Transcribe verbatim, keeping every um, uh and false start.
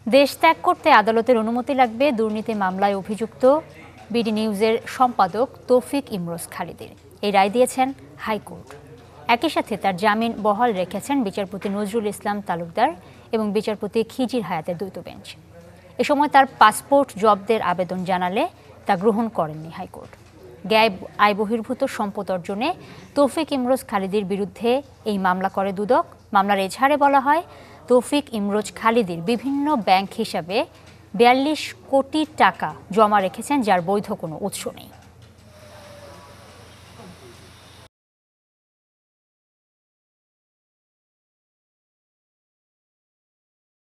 দেশ ত্যাগ করতে আদালতের অনুমতি লাগবে দুর্নীতি মামলায় অভিযুক্ত বিডি নিউজের সম্পাদক তৌফিক ইমরোজ খালিদের। এই রায় দিয়েছেন হাইকোর্ট। একই সাথে তার জামিন বহাল রেখেছেন বিচারপতি নজরুল ইসলাম তালুকদার এবং বিচারপতি খিজির হায়াতের দ্বৈত বেঞ্চ। এ সময় তার পাসপোর্ট জব্দের আবেদন জানালে তা গ্রহণ করেননি হাইকোর্ট। গ্যায় আয় বহির্ভূত সম্পদ অর্জনে তৌফিক ইমরোজ খালিদের বিরুদ্ধে এই মামলা করে দুদক। মামলার এজাহারে বলা হয়, তৌফিক ইমরোজ খালিদের বিভিন্ন ব্যাংক হিসাবে বিয়াল্লিশ কোটি টাকা জমা রেখেছেন, যার বৈধ কোনো উৎস নেই।